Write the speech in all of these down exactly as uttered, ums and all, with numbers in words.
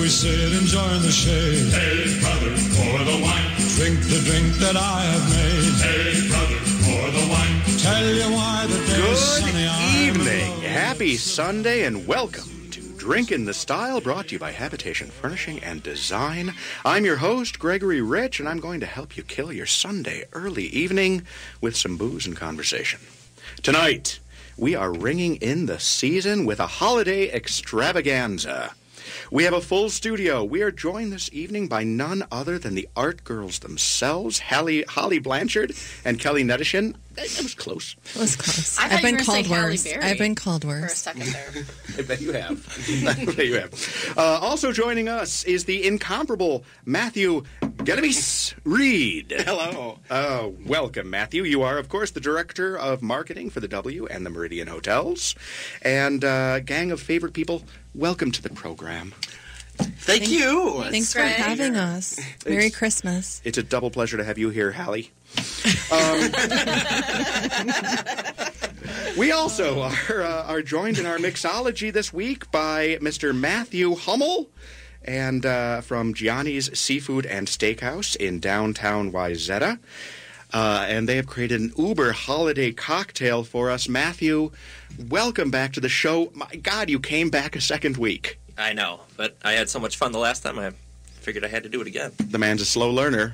we sit enjoying the shade. Hey, brother, pour the wine. Drink the drink that I have made. Hey, brother, pour the wine. Tell you why the day's sunny. Good evening. Happy Sunday and welcome to Drink in the Style, brought to you by Habitation Furnishing and Design. I'm your host, Gregory Rich, and I'm going to help you kill your Sunday early evening with some booze and conversation. Tonight, we are ringing in the season with a holiday extravaganza. We have a full studio. We are joined this evening by none other than the art girls themselves, Hallie, Holly Blanchard and Kelly Nedishin. It was close. It was close. I I've been called Halle worse. Berry I've been called for a worse. second there. I bet you have. I bet you have. Uh, also joining us is the incomparable Matthew Genovese Reed. Hello. Uh, welcome, Matthew. You are, of course, the Director of Marketing for the W and the Meridian Hotels. And uh, gang of favorite people, welcome to the program. Thank, Thank you. Thanks for Great. having us. Merry Christmas. It's a double pleasure to have you here, Hallie. Um, we also are, uh, are joined in our mixology this week by Mister Matthew Hummel and uh, from Gianni's Seafood and Steakhouse in downtown Wayzata. Uh, and they have created an uber holiday cocktail for us. Matthew, welcome back to the show. My God, you came back a second week. I know, but I had so much fun the last time I figured I had to do it again. The man's a slow learner,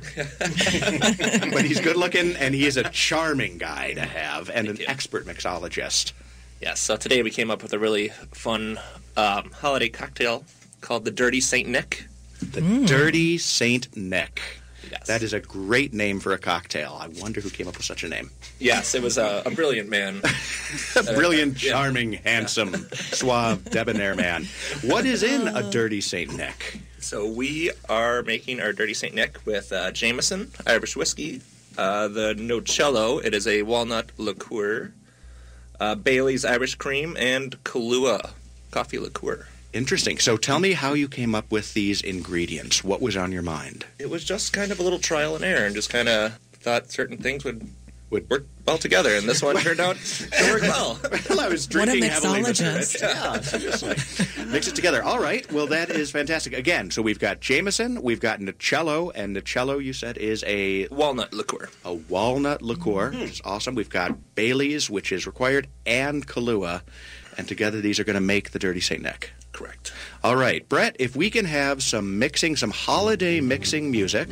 but he's good looking and he is a charming guy to have and Thank an you. expert mixologist. Yes, so today we came up with a really fun um, holiday cocktail called the Dirty Saint Nick. The mm. Dirty Saint Nick. Yes. That is a great name for a cocktail. I wonder who came up with such a name. Yes, it was a, a brilliant man. A brilliant, yeah. charming, handsome, yeah. suave, debonair man. What is in a Dirty Saint Nick? So we are making our Dirty Saint Nick with uh, Jameson, Irish whiskey, uh, the Nocello, it is a walnut liqueur, uh, Bailey's Irish cream, and Kahlua coffee liqueur. Interesting. So tell me how you came up with these ingredients. What was on your mind? It was just kind of a little trial and error and just kind of thought certain things would would work well together, and this one turned out to work well. Well, I was drinking what a heavily. mixologist. Yeah, seriously. Mix it together. All right. Well, that is fantastic. Again, so we've got Jameson, we've got Nocello, and Nocello, you said, is a... Walnut liqueur. A walnut liqueur, mm-hmm. which is awesome. We've got Bailey's, which is required, and Kahlua, and together these are going to make the Dirty Saint Nick. Correct. All right. Brett, if we can have some mixing, some holiday mixing music...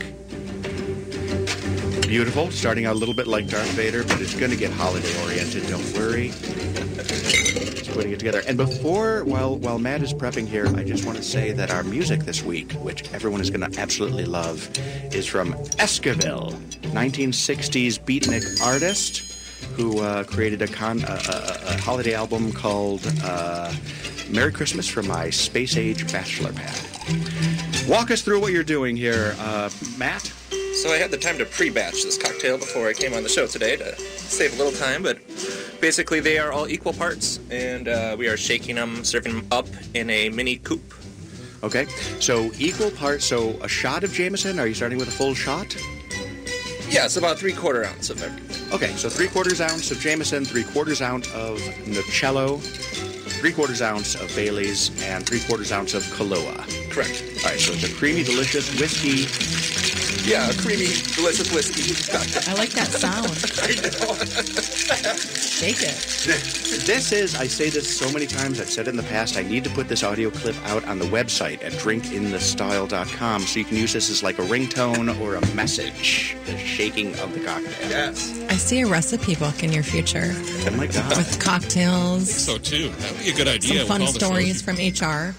Beautiful. Starting out a little bit like Darth Vader, but it's going to get holiday-oriented. Don't worry. Just putting it together. And before, while while Matt is prepping here, I just want to say that our music this week, which everyone is going to absolutely love, is from Esquivel, nineteen sixties beatnik artist who uh, created a, con- a, a, a holiday album called uh, Merry Christmas from My Space Age Bachelor Pad. Walk us through what you're doing here, uh, Matt. So I had the time to pre-batch this cocktail before I came on the show today to save a little time, but basically they are all equal parts, and uh, we are shaking them, serving them up in a mini coupe. Okay, so equal parts, so a shot of Jameson, are you starting with a full shot? Yeah, it's about three-quarter ounce of everything. Okay, so three-quarters ounce of Jameson, three-quarters ounce of Nocello, three-quarters ounce of Bailey's, and three-quarters ounce of Kahlua. Correct. All right, so it's a creamy, delicious whiskey. Yeah, a creamy, delicious whiskey. I like that sound. I know. Shake it. This is, I say this so many times, I've said it in the past, I need to put this audio clip out on the website at drink in the style dot com so you can use this as like a ringtone or a message, the shaking of the cocktail. Yes. I see a recipe book in your future. Oh my God. With cocktails. So too. That would be a good idea. Some fun with all the stories shows. from H R.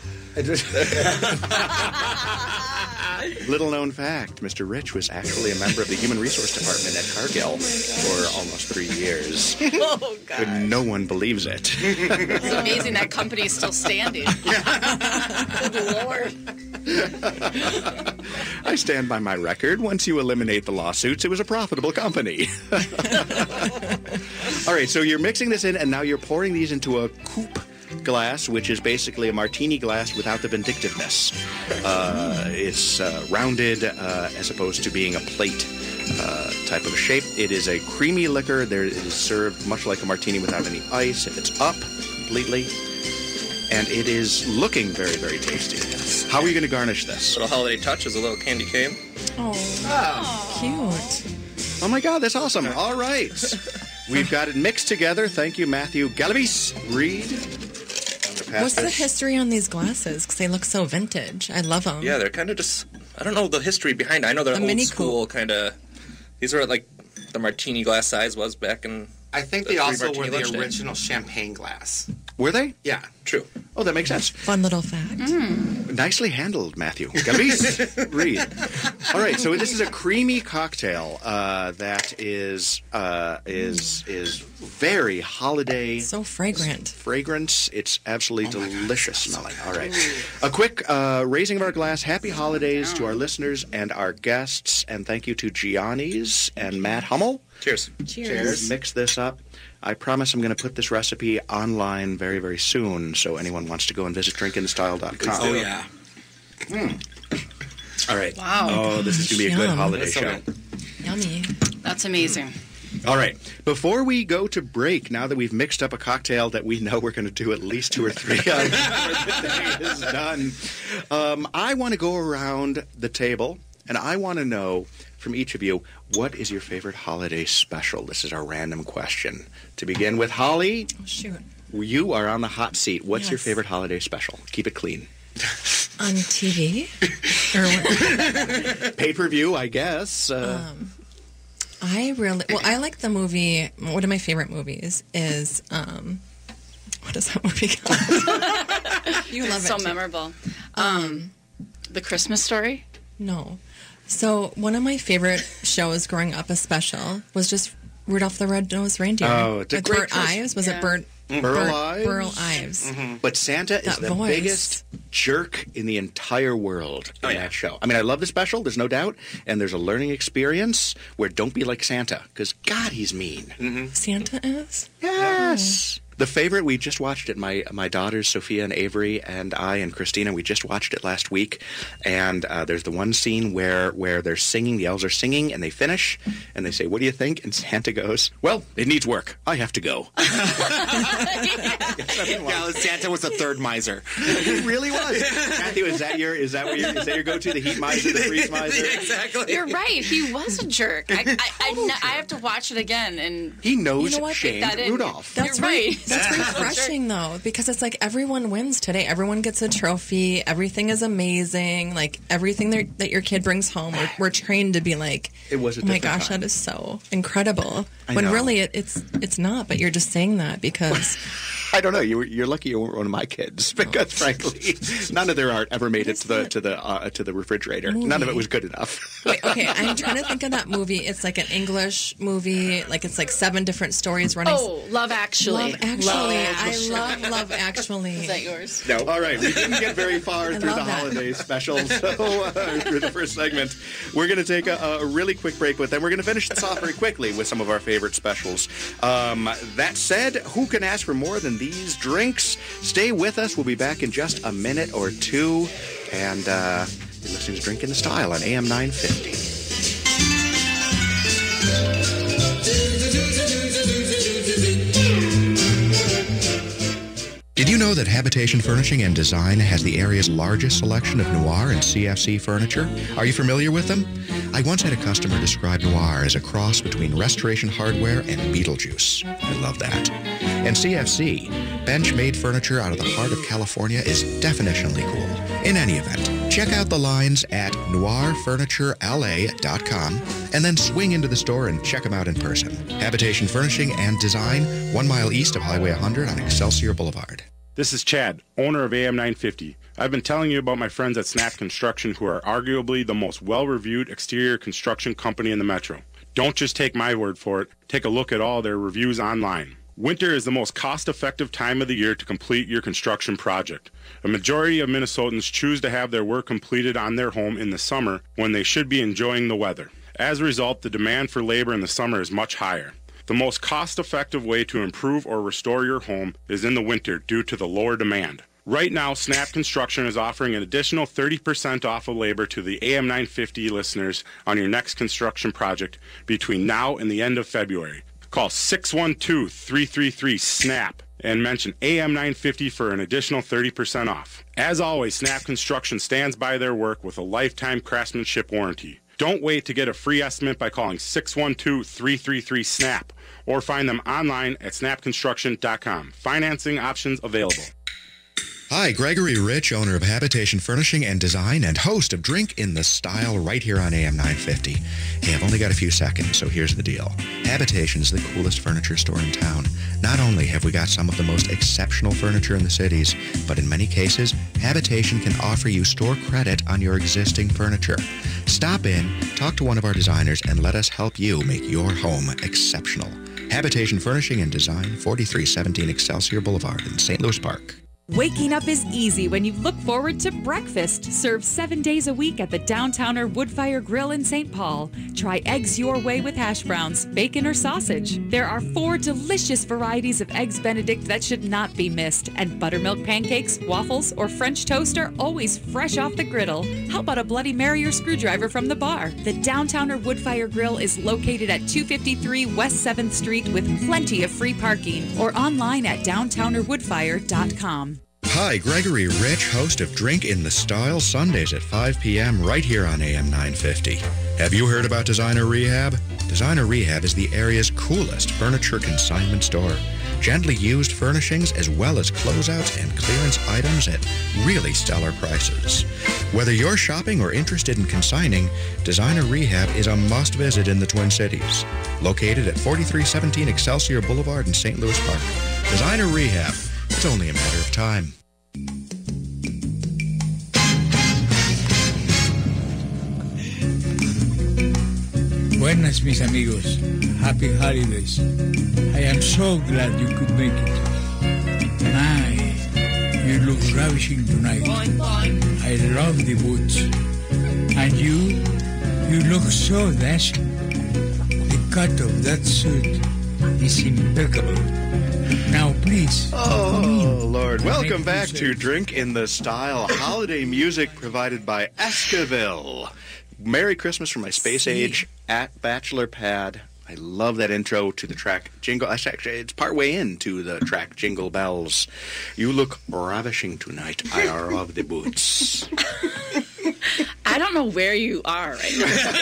Little known fact, Mister Rich was actually a member of the Human Resource Department at Cargill for almost three years. Oh, God. But no one believes it. It's amazing that company is still standing. Good Lord. I stand by my record. Once you eliminate the lawsuits, it was a profitable company. All right, so you're mixing this in, and now you're pouring these into a coupe glass, which is basically a martini glass without the vindictiveness. Uh, it's uh, rounded uh, as opposed to being a plate uh, type of shape. It is a creamy liquor. There, it is served much like a martini without any ice. If it's up completely, and it is looking very, very tasty. How are you going to garnish this? Little holiday touch is a little candy cane. Oh, cute. Oh my God, that's awesome. All right. We've got it mixed together. Thank you, Matthew Galavis. Reed. What's the history on these glasses? Because they look so vintage. I love them. Yeah, they're kind of just, I don't know the history behind it. I know they're A old mini school coupe. kind of, these are like the martini glass size was back in I think the they also three were martini lunch the day. original champagne glass. Were they? Yeah. True. Oh, that makes sense. Fun little fact. Nicely handled, Matthew. Galavis. Reed. All right, so this is a creamy cocktail uh, that is uh, is is very holiday. So fragrant. Fragrance. It's absolutely delicious smelling. All right. A quick uh, raising of our glass. Happy holidays to our listeners and our guests. And thank you to Gianni's and Matt Hummel. Cheers. Cheers. Mix this up. I promise I'm going to put this recipe online very, very soon, so anyone wants to go and visit drinkin style dot com. Oh, yeah. All right. Wow. Oh, this is going to be a good Yum. holiday That's so show. good. Yummy. That's amazing. All right. Before we go to break, now that we've mixed up a cocktail that we know we're going to do at least two or three on before the day is done, um, I want to go around the table, and I want to know from each of you, what is your favorite holiday special? This is our random question. To begin with, Holly, Oh, shoot. you are on the hot seat. What's your Yes. favorite holiday special? Keep it clean. On T V? Or what? Pay-per-view, I guess. Uh, Um, I really, well, I like the movie, one of my favorite movies is, um, what is that movie called? You love It's it so too. memorable. Um, the Christmas Story. No. So one of my favorite shows growing up, a special, was just Rudolph the Red-Nosed Reindeer. Oh, it's a with great Bert Christmas- Ives. Was Yeah. it Bert? Burl Bert- Ives? Burl Ives. But Santa is That the voice. biggest jerk in the entire world in Oh, yeah. that show. I mean, I love the special, there's no doubt, and there's a learning experience where don't be like Santa, because God, he's mean. Santa is? Yes. The favorite, we just watched it. My my daughters, Sophia and Avery, and I and Christina, we just watched it last week. And uh, there's the one scene where, where they're singing, the elves are singing, and they finish, and they say, "What do you think?" And Santa goes, "Well, it needs work. I have to go." Yeah, Santa was the third miser. It really was. Matthew, is that your is that what your, is that your go-to? The heat miser, the freeze miser? Exactly. You're right. He was a jerk. I, I, I, kn- I have to watch it again and He knows You know what? Shane that in. Rudolph. That's You're right. That's refreshing, though, because it's like everyone wins today. Everyone gets a trophy. Everything is amazing. Like everything that that your kid brings home, we're, we're trained to be like, It was a oh my different gosh, time. that is so incredible. I when know. really it, it's it's not, but you're just saying that because I don't know. You were, you're lucky you weren't one of my kids because, frankly, none of their art ever made it to the to the uh, to the refrigerator. None of it was good enough. wait, okay, I'm trying to think of that movie. It's like an English movie. Like it's like seven different stories running. Oh, Love Actually. Love Actually. Love I Actually. love Love Actually. Is that yours? No. All right. We didn't get very far I through love the that. holiday special, so uh, through the first segment, we're going to take a, a really quick break, but then we're going to finish this off very quickly with some of our favorite specials. Um, that said, who can ask for more than these drinks? Stay with us. We'll be back in just a minute or two, and uh, you're listening to Drinkin' the Style on A M nine fifty. Did you know that Habitation Furnishing and Design has the area's largest selection of Noir and C F C furniture? Are you familiar with them? I once had a customer describe Noir as a cross between Restoration Hardware and Beetlejuice. I love that. And C F C, bench-made furniture out of the heart of California, is definitionally cool. In any event, check out the lines at noir furniture L A dot com and then swing into the store and check them out in person. Habitation Furnishing and Design, one mile east of Highway one hundred on Excelsior Boulevard. This is Chad, owner of A M nine fifty. I've been telling you about my friends at Snap Construction, who are arguably the most well-reviewed exterior construction company in the metro. Don't just take my word for it. Take a look at all their reviews online. Winter is the most cost-effective time of the year to complete your construction project. A majority of Minnesotans choose to have their work completed on their home in the summer when they should be enjoying the weather. As a result, the demand for labor in the summer is much higher. The most cost-effective way to improve or restore your home is in the winter due to the lower demand. Right now, Snap Construction is offering an additional thirty percent off of labor to the A M nine fifty listeners on your next construction project between now and the end of February. Call six one two, three three three, SNAP. and mention A M nine fifty for an additional thirty percent off. As always, Snap Construction stands by their work with a lifetime craftsmanship warranty. Don't wait to get a free estimate by calling six one two, three three three, SNAP or find them online at snap construction dot com. Financing options available. Hi, Gregory Rich, owner of Habitation Furnishing and Design and host of Drink in the Style right here on A M nine fifty. Hey, I've only got a few seconds, so here's the deal. Habitation is the coolest furniture store in town. Not only have we got some of the most exceptional furniture in the cities, but in many cases, Habitation can offer you store credit on your existing furniture. Stop in, talk to one of our designers, and let us help you make your home exceptional. Habitation Furnishing and Design, forty-three seventeen Excelsior Boulevard in Saint Louis Park. Waking up is easy when you look forward to breakfast, served seven days a week at the Downtowner Woodfire Grill in Saint Paul. Try eggs your way with hash browns, bacon, or sausage. There are four delicious varieties of Eggs Benedict that should not be missed, and buttermilk pancakes, waffles, or French toast are always fresh off the griddle. How about a Bloody Mary or screwdriver from the bar? The Downtowner Woodfire Grill is located at two fifty-three West seventh Street with plenty of free parking, or online at downtowner woodfire dot com. Hi, Gregory Rich, host of Drink in the Style, Sundays at five p.m. right here on A M nine fifty. Have you heard about Designer Rehab? Designer Rehab is the area's coolest furniture consignment store. Gently used furnishings as well as closeouts and clearance items at really stellar prices. Whether you're shopping or interested in consigning, Designer Rehab is a must-visit in the Twin Cities. Located at forty-three seventeen Excelsior Boulevard in Saint Louis Park. Designer Rehab. It's only a matter of time. Buenas, mis amigos. Happy holidays. I am so glad you could make it. My, you look ravishing tonight. I love the boots. And you, you look so dashing. The cut of that suit is impeccable. Now, please. Oh, Lord. Welcome back to Drink in the Style. Holiday music provided by Esquivel. Merry Christmas from my space age at Bachelor Pad. I love that intro to the track Jingle. Actually, it's partway into the track Jingle Bells. You look ravishing tonight. I love the boots. I don't know where you are right now.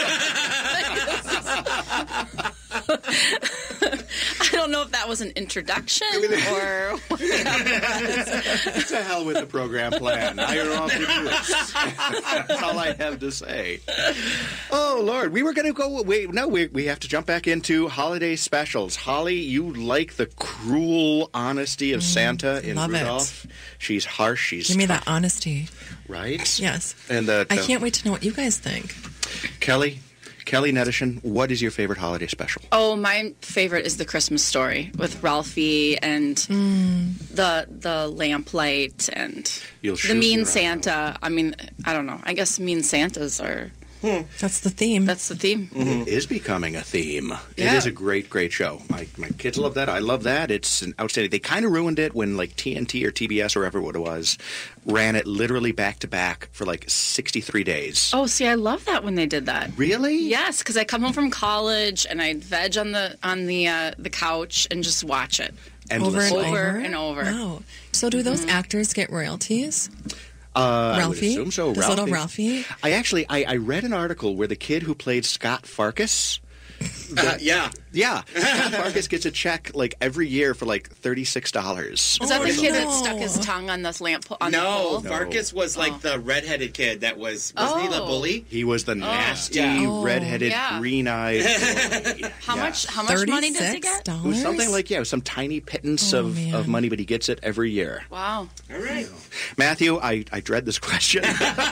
I don't know if that was an introduction or what that was. To hell with the program plan. I are off the boots. That's all I have to say. Oh, Lord. We were going to go... Wait, no, we, we have to jump back into holiday specials. Holly, you like the cruel honesty of mm, Santa in love Rudolph. It. She's harsh. She's Give me tough. that honesty. Right? Yes. And the, the, I can't wait to know what you guys think. Kelly... Kelly Nedishin, what is your favorite holiday special? Oh, my favorite is The Christmas Story with Ralphie and mm. the the lamplight and You'll the Mean Santa. I mean, I don't know. I guess Mean Santas are... Hmm. That's the theme. That's the theme. Mm-hmm. It is becoming a theme. Yeah. It is a great, great show. My my kids love that. I love that. It's an outstanding. They kind of ruined it when like T N T or T B S or whatever what it was ran it literally back to back for like sixty-three days. Oh, see, I love that when they did that. Really? Yes, because I come home from college and I'd veg on the on the uh, the couch and just watch it. Endless. Over and over over and over. Wow. So do those mm-hmm. actors get royalties? Uh, Ralphie? I would assume so. This Ralphie. little Ralphie? I actually, I, I read an article where the kid who played Scott Farkas... Uh, yeah. Yeah. Scott Farkas gets a check like every year for like thirty-six dollars. Is that oh, the kid no. that stuck his tongue on this lamp on no, the pole? No, Farkas was like oh. the redheaded kid that was, wasn't oh. he the bully? He was the nasty, yeah. oh, redheaded, yeah. green-eyed bully. How yeah. much How much money does he get? It was something like, yeah, some tiny pittance oh, of, man. of money, but he gets it every year. Wow. All right. Matthew, I, I dread this question.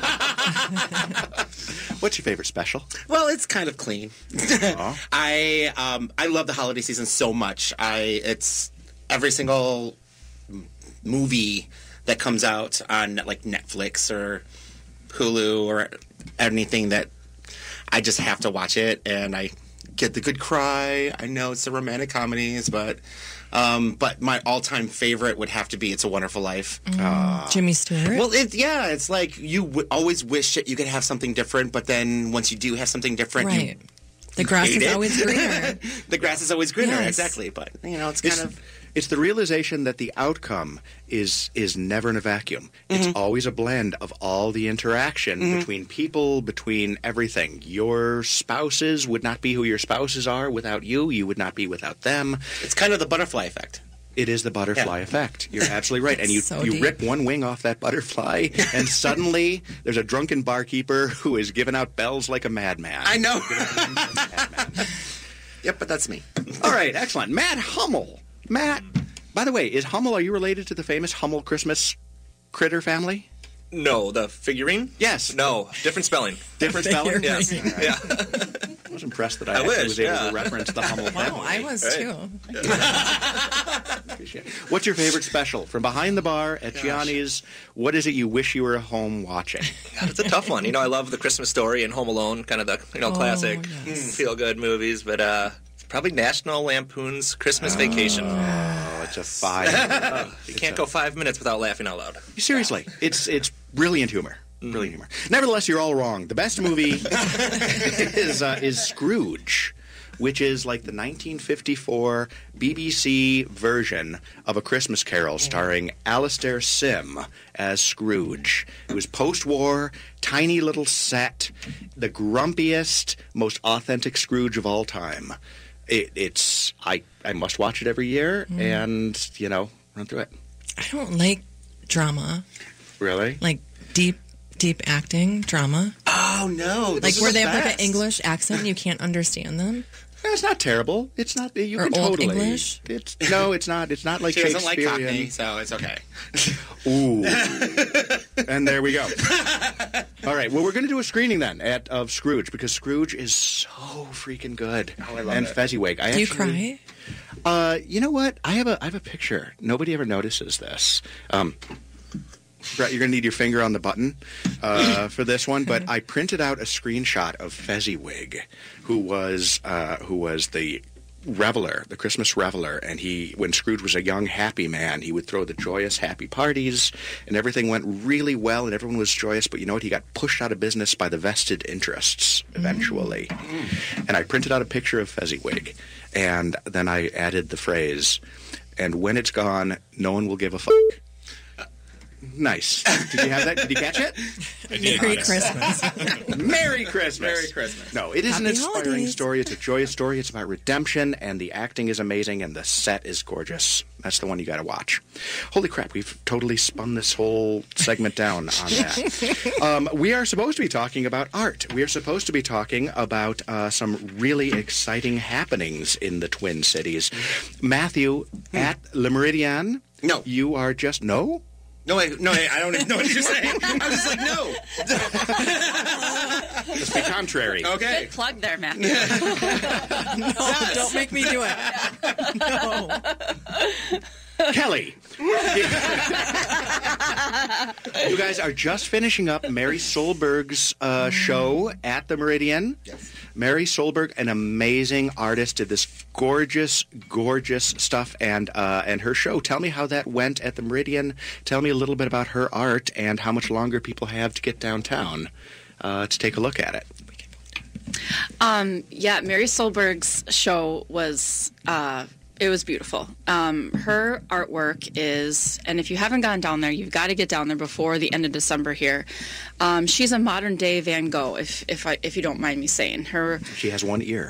What's your favorite special? Well, it's kind of clean. Oh. I um, I love the holiday season so much. I it's every single movie that comes out on like Netflix or Hulu or anything that I just have to watch it, and I get the good cry. I know it's the romantic comedies, but um, but my all-time favorite would have to be It's a Wonderful Life. Mm, uh, Jimmy Stewart? Well, it, yeah, it's like you w- always wish that you could have something different, but then once you do have something different, right. you The grass hate is it. always greener. The grass is always greener, Yes. exactly. But, you know, it's It's, kind of... it's the realization that the outcome is is never in a vacuum. Mm-hmm. It's always a blend of all the interaction between people, between everything. Your spouses would not be who your spouses are without you. You would not be without them. It's kind of the butterfly effect. It is the butterfly Yeah. effect. You're absolutely right. And you, So you deep. rip one wing off that butterfly, and suddenly there's a drunken barkeeper who is giving out bells like a madman. I know. Yep, but that's me. All right, excellent. Matt Hummel. Matt, by the way, is Hummel, are you related to the famous Hummel Christmas critter family? No, the figurine? Yes. No, different spelling. Different spelling? Yes. All right. Yeah. I was impressed that I, I actually wish, was able yeah. to reference the Hummel family. Wow, I was Right. too. Appreciate it. What's your favorite special? From behind the bar at Gianni's, what is it you wish you were home watching? God, it's a tough one. You know, I love The Christmas Story and Home Alone, kind of the, you know, Oh, classic yes. feel-good movies, but uh, it's probably National Lampoon's Christmas Vacation. Oh, it's a fire. You can't go five minutes without laughing out loud. Seriously, it's it's brilliant humor. Brilliant humor. Nevertheless, you're all wrong. The best movie is uh, is Scrooge, which is like the nineteen fifty-four B B C version of A Christmas Carol starring Alastair Sim as Scrooge. It was post-war, tiny little set, the grumpiest, most authentic Scrooge of all time. It, it's I I must watch it every year and, you know, run through it. I don't like drama, Really? like deep, deep acting drama. Oh, no. Like those are where the they have like best. an English accent and you can't understand them. It's not terrible. It's not. You Or can Old totally. English? It's no. It's not. It's not like She doesn't like Shakespearean. Cockney, so it's okay. Ooh. And there we go. All right. Well, we're going to do a screening then at of Scrooge because Scrooge is so freaking good. Oh, I love and it. Fezziwig. I Do you actually, cry? Uh, you know what? I have a I have a picture. Nobody ever notices this. Um, Brett, you're going to need your finger on the button uh, for this one, but I printed out a screenshot of Fezziwig, who was uh, who was the reveler, the Christmas reveler, and he, when Scrooge was a young, happy man, he would throw the joyous, happy parties, and everything went really well, and everyone was joyous, but you know what? He got pushed out of business by the vested interests, eventually. Mm. And I printed out a picture of Fezziwig, and then I added the phrase, and when it's gone, no one will give a fuck. Nice. Did you have that? Did you catch it? Merry Christmas. Merry Christmas. Merry Christmas. No, it is an Happy inspiring holidays. story. It's a joyous story. It's about redemption, and the acting is amazing, and the set is gorgeous. That's the one you got to watch. Holy crap, we've totally spun this whole segment down on that. Um, we are supposed to be talking about art. We are supposed to be talking about uh, some really exciting happenings in the Twin Cities. Matthew, at Le Meridien, No. you are just... No? No, I, no, I I don't even know what you're saying. I was just like, no. Let's be contrary. Okay. Good plug there, Matthew. No, don't make me do it. No. Kelly. You guys are just finishing up Mary Solberg's uh, show at the Meridian. Yes. Mary Solberg, an amazing artist, did this gorgeous, gorgeous stuff, and uh, and her show. Tell me how that went at the Meridian. Tell me a little bit about her art and how much longer people have to get downtown uh, to take a look at it. Um, yeah, Mary Solberg's show was uh, it was beautiful. Um, her artwork is, and if you haven't gone down there, you've got to get down there before the end of December here. Um, she's a modern day Van Gogh, if if I if you don't mind me saying. Her She has one ear.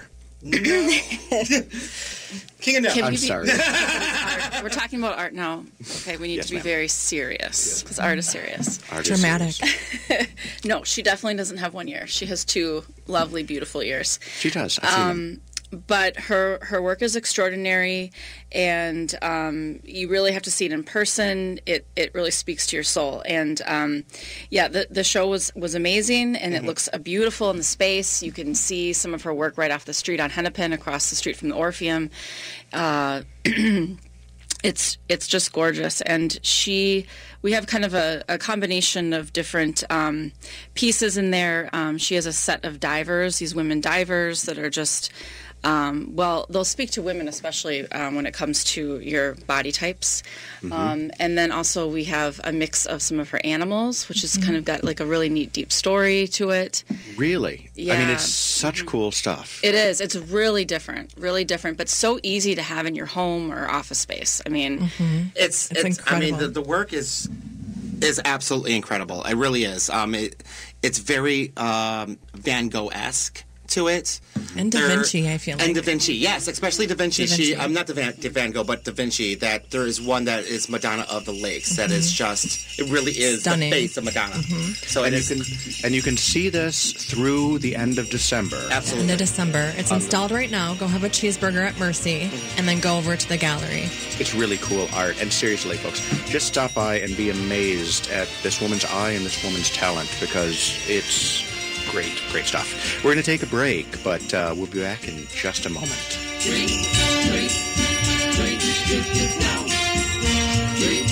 King of Death. Can I'm we be- sorry. art. We're talking about art now. Okay, we need Yes, to be ma'am. very serious because art is serious. Art is Dramatic. serious. No, she definitely doesn't have one ear. She has two lovely, beautiful ears. She does. I've seen Um, them. But her her work is extraordinary, and um, you really have to see it in person. It it really speaks to your soul. And um, yeah, the the show was was amazing, and it looks uh, beautiful in the space. You can see some of her work right off the street on Hennepin, across the street from the Orpheum. Uh, It's it's just gorgeous, and she we have kind of a, a combination of different um, pieces in there. Um, she has a set of divers, these women divers that are just Um, well, they'll speak to women, especially um, when it comes to your body types. Mm-hmm. Um, and then also we have a mix of some of her animals, which has mm-hmm. kind of got like a really neat, deep story to it. Really? Yeah. I mean, it's such cool stuff. It is. It's really different, really different, but so easy to have in your home or office space. I mean, mm-hmm. it's, it's, it's I mean, the, the work is is absolutely incredible. It really is. Um, it, it's very um, Van Gogh-esque to it. And Da Vinci, there, I feel like. And Da Vinci, yes, especially Da Vinci. Da Vinci. She, I'm not the Van, the Van Gogh, but Da Vinci. That there is one that is Madonna of the Lakes. Mm-hmm. That is just, it really is stunning. The face of Madonna. Mm-hmm. So and you can and you can see this through the end of December. Absolutely, end of December. It's um, installed right now. Go have a cheeseburger at Mercy, mm-hmm. and then go over to the gallery. It's really cool art, and seriously, folks, just stop by and be amazed at this woman's eye and this woman's talent, because it's great, great stuff. We're going to take a break, but uh, we'll be back in just a moment. Drink, drink, drink, drink it now. Drink,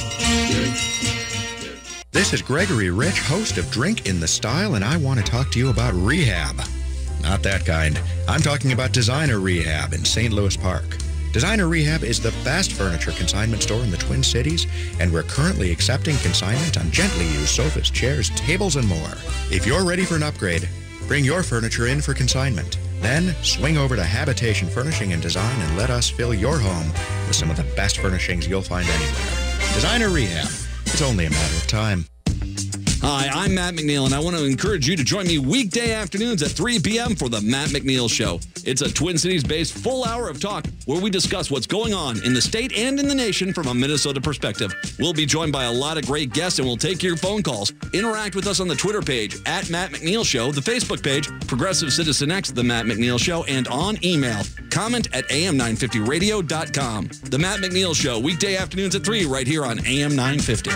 drink. This is Gregory Rich, host of Drink in the Style, and I want to talk to you about rehab. Not that kind. I'm talking about Designer Rehab in Saint Louis Park. Designer Rehab is the best furniture consignment store in the Twin Cities, and we're currently accepting consignment on gently used sofas, chairs, tables, and more. If you're ready for an upgrade, bring your furniture in for consignment. Then swing over to Habitation Furnishing and Design and let us fill your home with some of the best furnishings you'll find anywhere. Designer Rehab. It's only a matter of time. Hi, I'm Matt McNeil, and I want to encourage you to join me weekday afternoons at three p.m. for The Matt McNeil Show. It's a Twin Cities-based full hour of talk where we discuss what's going on in the state and in the nation from a Minnesota perspective. We'll be joined by a lot of great guests, and we'll take your phone calls. Interact with us on the Twitter page, at Matt McNeil Show, the Facebook page, Progressive Citizen X, The Matt McNeil Show, and on email. Comment at A M nine fifty radio dot com. The Matt McNeil Show, weekday afternoons at three, right here on A M nine fifty.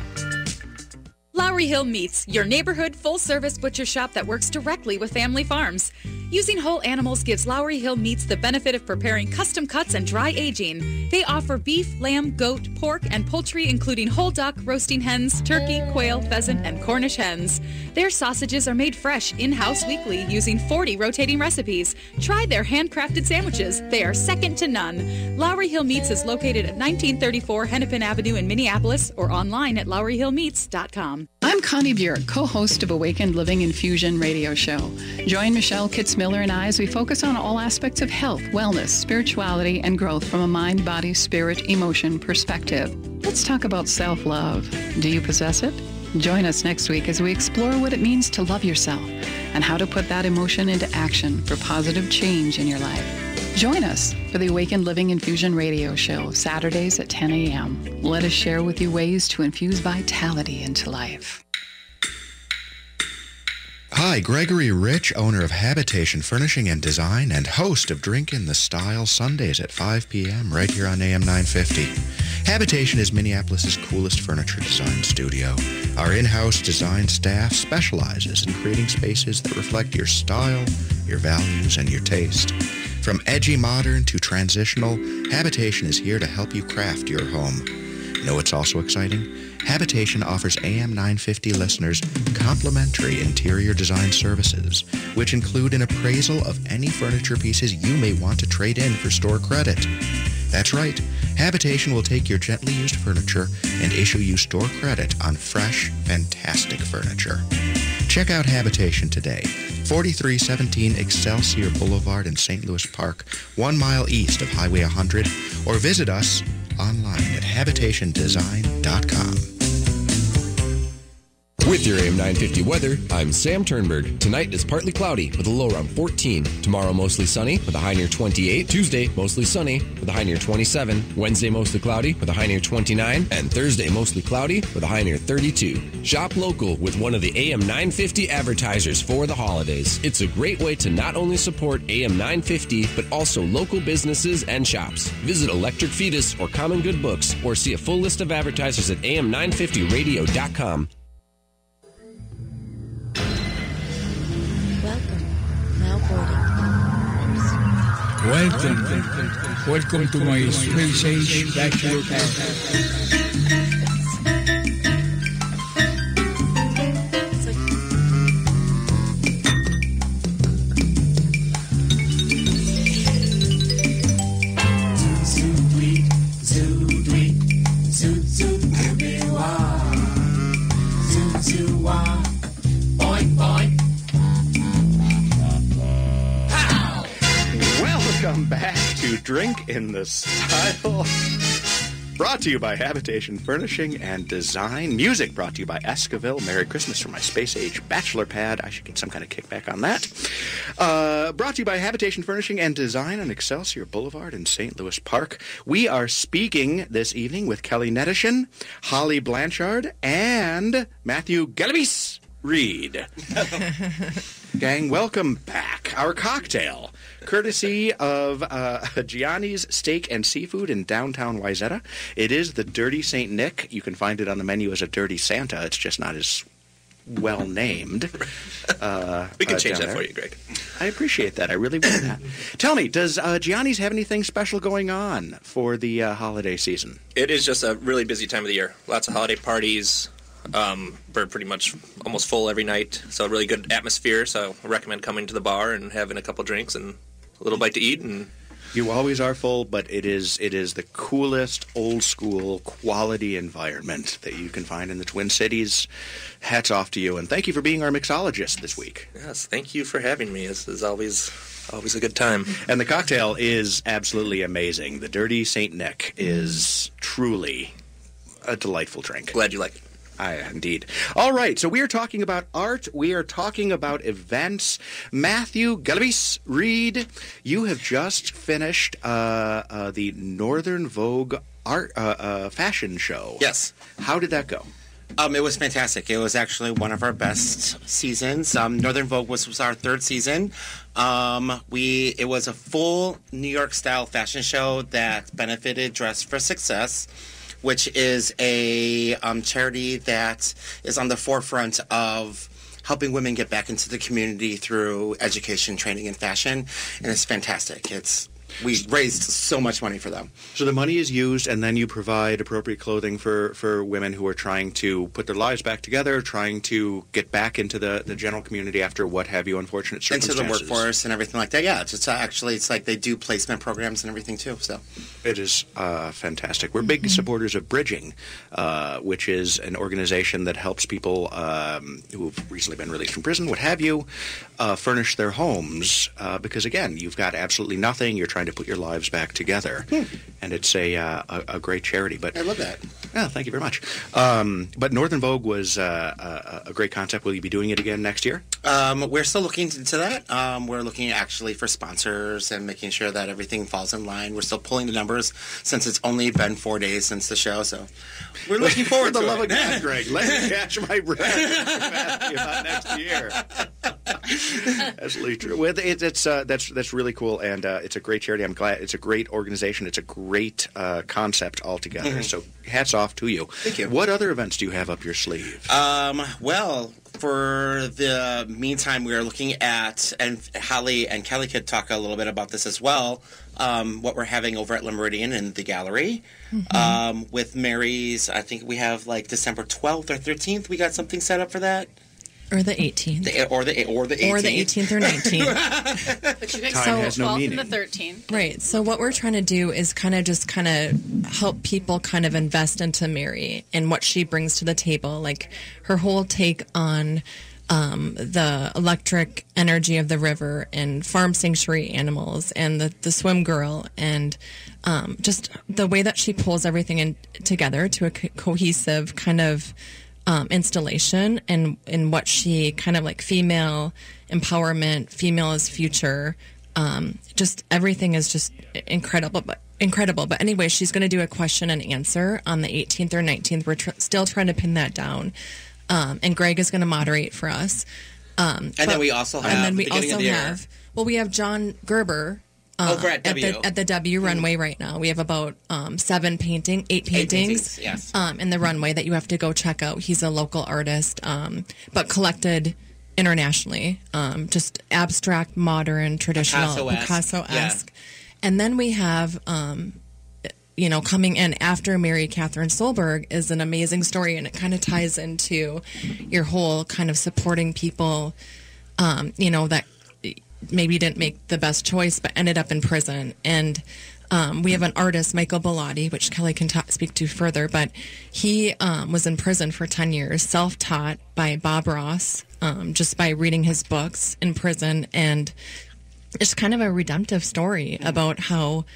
Lowry Hill Meats, your neighborhood full-service butcher shop that works directly with family farms. Using whole animals gives Lowry Hill Meats the benefit of preparing custom cuts and dry aging. They offer beef, lamb, goat, pork, and poultry, including whole duck, roasting hens, turkey, quail, pheasant, and Cornish hens. Their sausages are made fresh in-house weekly using forty rotating recipes. Try their handcrafted sandwiches. They are second to none. Lowry Hill Meats is located at nineteen thirty-four Hennepin Avenue in Minneapolis or online at lowry hill meats dot com. I'm Connie Bjork, co-host of Awakened Living Infusion radio show. Join Michelle Kitzmiller and I as we focus on all aspects of health, wellness, spirituality, and growth from a mind, body, spirit, emotion perspective. Let's talk about self-love. Do you possess it? Join us next week as we explore what it means to love yourself and how to put that emotion into action for positive change in your life. Join us for the Awakened Living Infusion radio show, Saturdays at ten a.m. Let us share with you ways to infuse vitality into life. Hi, Gregory Rich, owner of Habitation Furnishing and Design and host of Drink in the Style, Sundays at five p.m. right here on A M nine fifty. Habitation is Minneapolis' coolest furniture design studio. Our in-house design staff specializes in creating spaces that reflect your style, your values, and your taste. From edgy modern to transitional, Habitation is here to help you craft your home. Know what's also exciting? Habitation offers A M nine fifty listeners complimentary interior design services, which include an appraisal of any furniture pieces you may want to trade in for store credit. That's right. Habitation will take your gently used furniture and issue you store credit on fresh, fantastic furniture. Check out Habitation today. forty-three seventeen Excelsior Boulevard in Saint Louis Park, one mile east of Highway one hundred, or visit us online at habitation design dot com. With your A M nine fifty weather, I'm Sam Turnberg. Tonight is partly cloudy with a low around fourteen. Tomorrow mostly sunny with a high near twenty-eight. Tuesday mostly sunny with a high near twenty-seven. Wednesday mostly cloudy with a high near twenty-nine. And Thursday mostly cloudy with a high near thirty-two. Shop local with one of the A M nine fifty advertisers for the holidays. It's a great way to not only support A M nine fifty, but also local businesses and shops. Visit Electric Fetus or Common Good Books or see a full list of advertisers at A M nine fifty radio dot com. Welcome, welcome to my space age bachelor party. drink in the style. Brought to you by Habitation Furnishing and Design. Music brought to you by Escaville. Merry Christmas from my Space Age bachelor pad. I should get some kind of kickback on that. Uh, brought to you by Habitation Furnishing and Design on Excelsior Boulevard in Saint Louis Park. We are speaking this evening with Kelly Nedishin, Holly Blanchard, and Matthew Galabis Reed. Gang, welcome back. Our cocktail, courtesy of uh, Gianni's Steak and Seafood in downtown Wayzata. It is the Dirty Saint Nick. You can find it on the menu as a Dirty Santa. It's just not as well named. Uh, we can uh, change that there. for you, Greg. I appreciate that. I really want that. Tell me, does uh, Gianni's have anything special going on for the uh, holiday season? It is just a really busy time of the year. Lots of holiday parties. Um, we're pretty much almost full every night, so a really good atmosphere. So I recommend coming to the bar and having a couple drinks and a little bite to eat. And you always are full, but it is it is the coolest, old school, quality environment that you can find in the Twin Cities. Hats off to you, and thank you for being our mixologist this week. Yes, thank you for having me. This is always always a good time. And the cocktail is absolutely amazing. The Dirty Saint Nick is truly a delightful drink. Glad you like it. I, indeed. All right, so we are talking about art. We are talking about events. Matthew Galabis Reed, you have just finished uh, uh, the Northern Vogue art uh, uh, fashion show. Yes. How did that go? Um, it was fantastic. It was actually one of our best seasons. Um, Northern Vogue was, was our third season. Um, we it was a full New York style fashion show that benefited Dress for Success, which is a um, charity that is on the forefront of helping women get back into the community through education, training, and fashion. And it's fantastic. It's we raised so much money for them. So the money is used, and then you provide appropriate clothing for, for women who are trying to put their lives back together, trying to get back into the, the general community after what have you, unfortunate circumstances. Into the workforce and everything like that. Yeah, it's, it's actually, it's like they do placement programs and everything too. So it is uh, fantastic. We're big supporters of Bridging, uh, which is an organization that helps people um, who have recently been released from prison, what have you, uh, furnish their homes. Uh, because again, you've got absolutely nothing. You're trying to put your lives back together, hmm. and it's a, uh, a a great charity. But I love that. Yeah, thank you very much. Um, but Northern Vogue was uh, a, a great concept. Will you be doing it again next year? Um, we're still looking into that. Um, we're looking actually for sponsors and making sure that everything falls in line. We're still pulling the numbers since it's only been four days since the show, so we're looking forward For to the love it. of God, Greg, let me catch my breath about next year. Absolutely true. Well, it, it's uh, that's that's really cool, and uh, it's a great charity. I'm glad it's a great organization. It's a great uh, concept altogether. Mm-hmm. So hats off to you. Thank you. What other events do you have up your sleeve? Um, well, for the meantime, we are looking at, and Holly and Kelly could talk a little bit about this as well, um, what we're having over at Le Meridian in the gallery. Mm-hmm. Um, with Mary's, I think we have like December twelfth or thirteenth. We got something set up for that. Or the eighteenth. The, or the or the eighteenth. Or the eighteenth or nineteenth. But you guys Time so has no twelfth meaning. and the thirteenth. Right. So what we're trying to do is kind of just kind of help people kind of invest into Mary and what she brings to the table. Like her whole take on um, the electric energy of the river and farm sanctuary animals and the, the swim girl and um, just the way that she pulls everything in together to a co- cohesive kind of Um, installation and in what she kind of like female empowerment, female is future. Um, just everything is just incredible, but incredible. But anyway, she's going to do a question and answer on the eighteenth or nineteenth. We're tr- still trying to pin that down, um, and Greg is going to moderate for us. Um, and but, then we also have. and then we beginning also of the have. year. Well, we have John Gerber. Uh, Over at W. the, at the W runway right now. We have about um, seven painting, eight paintings, Eight paintings, yes. um, in the runway that you have to go check out. He's a local artist, um, but collected internationally. Um, just abstract, modern, traditional, Picasso-esque. Picasso-esque. And then we have, um, you know, coming in after Mary Catherine Solberg is an amazing story, and it kind of ties into your whole kind of supporting people, um, you know, that maybe didn't make the best choice but ended up in prison. And um, we have an artist, Michael Bellotti, which Kelly can ta- speak to further, but he um, was in prison for ten years, self-taught by Bob Ross, um, just by reading his books in prison. And it's kind of a redemptive story about how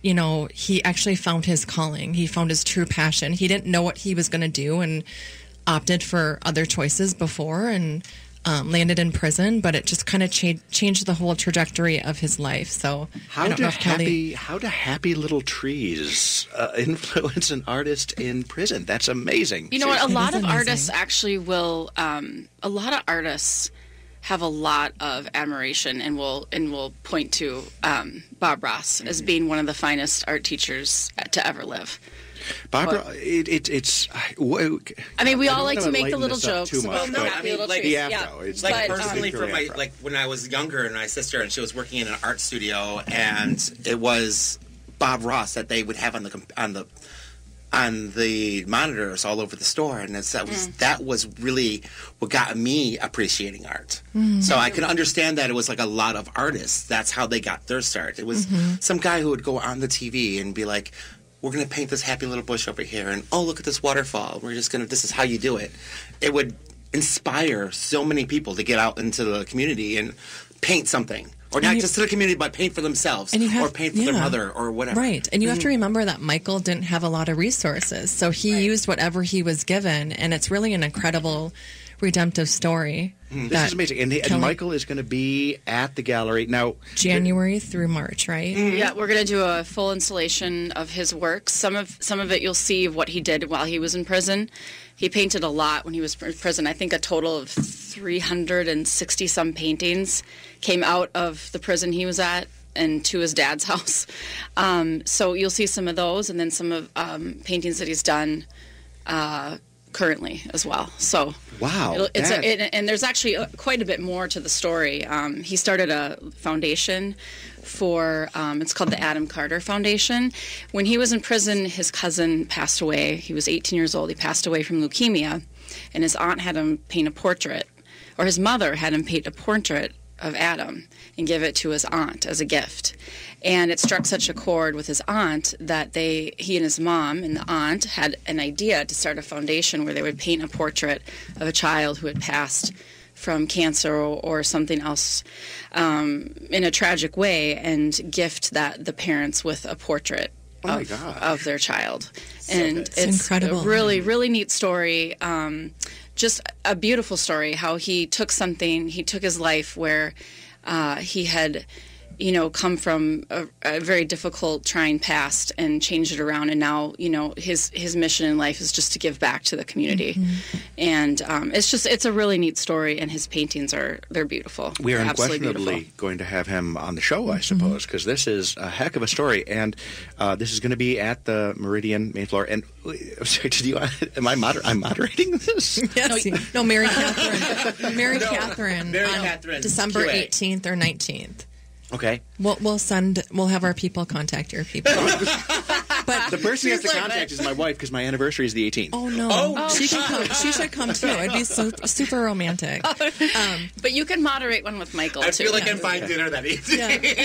you know, he actually found his calling. He found his true passion. He didn't know what he was going to do and opted for other choices before and um, landed in prison, but it just kind of cha- changed the whole trajectory of his life. So How I don't do know if Kelly... happy how do happy little trees uh, influence an artist in prison? That's amazing. You know what? A It lot is of amazing. artists actually will. Um, a lot of artists have a lot of admiration and will and will point to um, Bob Ross as being one of the finest art teachers to ever live. Barbara, it, it, it's. I, w- I mean, we I all don't like wanna to make the lighten little this up jokes too much, about but- the happy little like, trees. the Yeah, afro, it's like like But, um, personally for my afro. like when I was younger and my sister and she was working in an art studio and it was Bob Ross that they would have on the com- on the on the monitors all over the store, and it's, that was that was really what got me appreciating art. So I can understand that it was like a lot of artists. That's how they got their start. It was some guy who would go on the T V and be like, "We're going to paint this happy little bush over here, and oh, look at this waterfall. We're just going to. This is how you do it." It would inspire so many people to get out into the community and paint something. Or not you- just to the community, but paint for themselves, And you have- or paint for their yeah. mother, or whatever. Right. And you have to remember that Michael didn't have a lot of resources. So he used whatever he was given. And it's really an incredible redemptive story. This that is amazing. And, the, and Kelly- Michael is going to be at the gallery. Now, January through March, right? Yeah, we're going to do a full installation of his work. Some of some of it you'll see of what he did while he was in prison. He painted a lot when he was in prison. I think a total of three hundred sixty some paintings came out of the prison he was at and to his dad's house. Um, so you'll see some of those, and then some of um, paintings that he's done uh, currently as well. So wow. It'll- It's that- a, it, and there's actually uh quite a bit more to the story. Um, he started a foundation for, um, it's called the Adam Carter Foundation. When he was in prison, his cousin passed away. He was eighteen years old. He passed away from leukemia, and his aunt had him paint a portrait, or his mother had him paint a portrait of Adam and give it to his aunt as a gift. And it struck such a chord with his aunt that they, he and his mom and the aunt had an idea to start a foundation where they would paint a portrait of a child who had passed from cancer or, or something else um, in a tragic way, and gift that the parents with a portrait Oh my of, gosh. of their child. And It's it's incredible. a really, really neat story. Um, just a beautiful story, how he took something, he took his life where uh, he had, you know, come from a, a very difficult, trying past and changed it around. And now, you know, his his mission in life is just to give back to the community. Mm-hmm. And um, it's just, it's a really neat story. And his paintings are, they're beautiful. We are They're absolutely unquestionably beautiful. going to have him on the show, Mm-hmm. I suppose, because this is a heck of a story, and uh, this is going to be at the Meridian main floor. And uh, sorry, did you? Am I moder- I'm moderating this? Yes. No, no Mary Catherine. Mary Catherine. Mary on Catherine, December Q A. eighteenth or nineteenth. Okay. We'll, we'll send, we'll have our people contact your people. But The person you have to She's like, contact is my wife because my anniversary is the eighteenth. oh no, Oh, she can come. She should come too. It'd be so, super romantic. Um, But you can moderate one with Michael, I too. feel like I'm buying dinner that evening.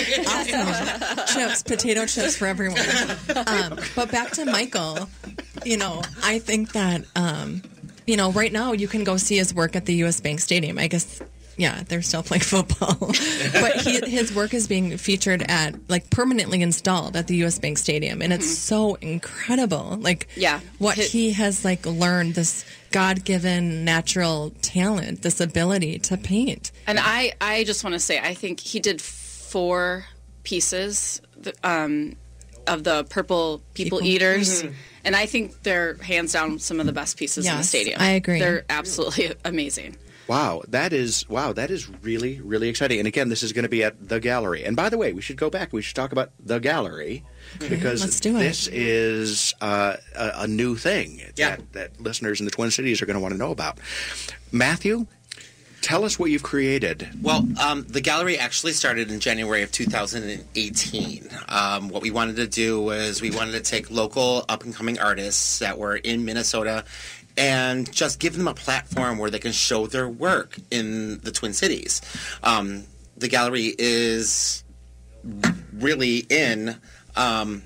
yeah, awesome. Chips, potato chips for everyone. Um, but back to Michael. You know, I think that um, you know, right now you can go see his work at the U S Bank Stadium. I guess. Yeah, they're still playing football, but he, his work is being featured at, like, permanently installed at the U S Bank Stadium, and it's so incredible. Like, Yeah. what His- he has like learned, this God-given natural talent, this ability to paint. And I, I just want to say, I think he did four pieces th- um, of the Purple People, People. Eaters. And I think they're hands down some of the best pieces in the Yes, stadium. I agree. They're absolutely amazing. Wow, that is wow, that is really really exciting. And again, this is going to be at the gallery. And by the way, we should go back. We should talk about the gallery because let's do it. this is uh, a, a new thing Yeah. that, that listeners in the Twin Cities are going to want to know about. Matthew, tell us what you've created. Well, um, the gallery actually started in January of two thousand eighteen. Um, what we wanted to do was we wanted to take local up-and-coming artists that were in Minnesota and just give them a platform where they can show their work in the Twin Cities. Um, the gallery is really in um,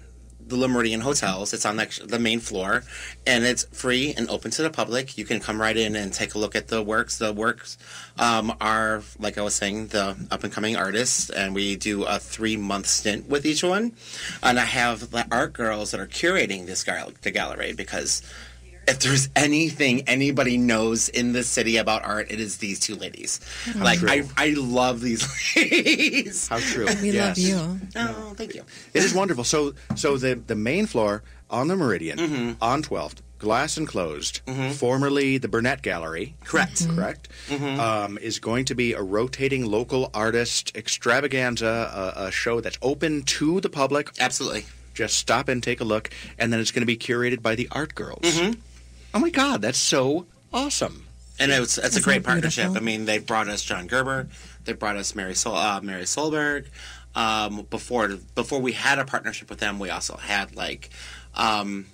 the Le Meridian Hotels. It's on the, the main floor, and it's free and open to the public. You can come right in and take a look at the works. The works um, are, like I was saying, the up-and-coming artists, and we do a three-month stint with each one. And I have the art girls that are curating this gal- the gallery, because if there's anything anybody knows in the city about art, it is these two ladies. How like, true. I, I love these ladies. How true. We yes. love you. Oh, thank you. It is wonderful. So, so the the main floor on the Meridian, Mm-hmm. on twelfth, glass enclosed, formerly the Burnett Gallery. Correct. Correct. Um, is going to be a rotating local artist extravaganza, a, a show that's open to the public. Absolutely. Just stop in, take a look, and then it's going to be curated by the art girls. Mm-hmm. Oh my God, that's so awesome! And it's it's a Isn't great that partnership. beautiful? I mean, they brought us John Gerber, they brought us Mary Sol uh, Mary Solberg. Um, before before we had a partnership with them, we also had like um,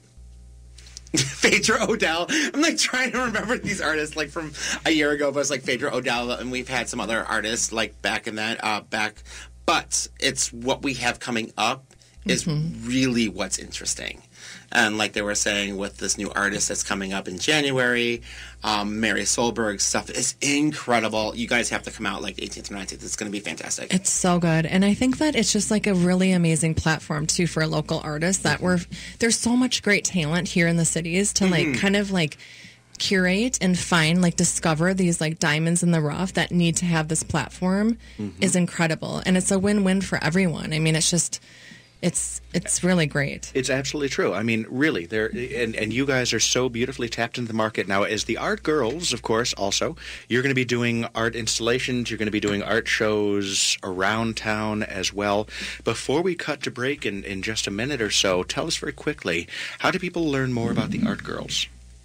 Phaedra Odell. I'm like trying to remember these artists like from a year ago, but it's like Phaedra Odell, and we've had some other artists like back in that uh, back. But it's what we have coming up is really what's interesting. And like they were saying with this new artist that's coming up in January, um, Mary Solberg's stuff is incredible. You guys have to come out like eighteenth or nineteenth. It's going to be fantastic. It's so good. And I think that it's just like a really amazing platform too for local artists that we're there's so much great talent here in the cities to like Mhm. kind of like curate and find like discover these like diamonds in the rough that need to have this platform is incredible. And it's a win-win for everyone. I mean, it's just it's it's really great. It's absolutely true. I mean, really, there and, and you guys are so beautifully tapped into the market now. As the art girls, of course, also you're going to be doing art installations. You're going to be doing art shows around town as well. Before we cut to break in, in just a minute or so, tell us very quickly, how do people learn more about the art girls?